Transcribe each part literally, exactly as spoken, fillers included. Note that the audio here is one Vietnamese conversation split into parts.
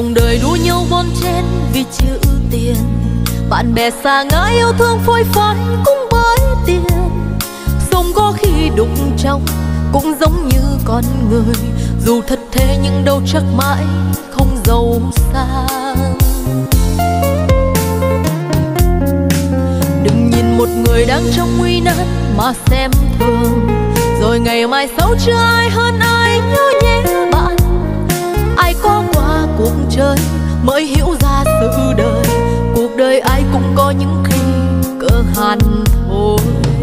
dòng đời đua nhau bon chen vì chữ tiền, bạn bè xa ngã yêu thương phôi phai cũng bởi tiền. Sống có khi đụng trong cũng giống như con người, dù thật thế nhưng đâu chắc mãi không giàu sang. Đừng nhìn một người đang trong nguy nan mà xem thường, rồi ngày mai sau chưa ai hơn ai nhớ nhé bạn. Ai có qua cuộc chơi mới hiểu ra sự đời, cuộc đời ai cũng có những khi cỡ hàn thôi.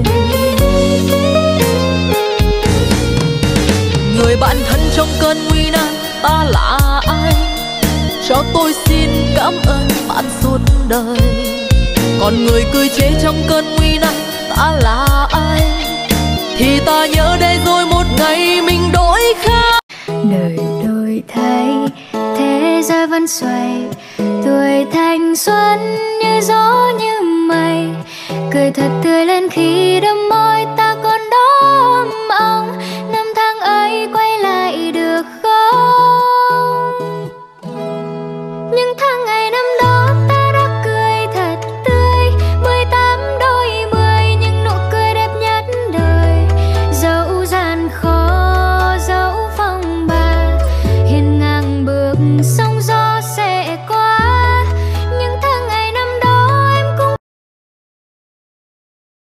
Người bạn thân trong cơn nguy nan ta là ai? Cho tôi xin cảm ơn bạn suốt đời. Còn người cười chế trong cơn nguy nan ta là ai? Thì ta nhớ đây rồi một ngày mình đổi khác. Đời đổi thay, thế giới vẫn xoay, tuổi thanh xuân như gió như mây, cười thật tươi lên khi đôi môi ta còn đó.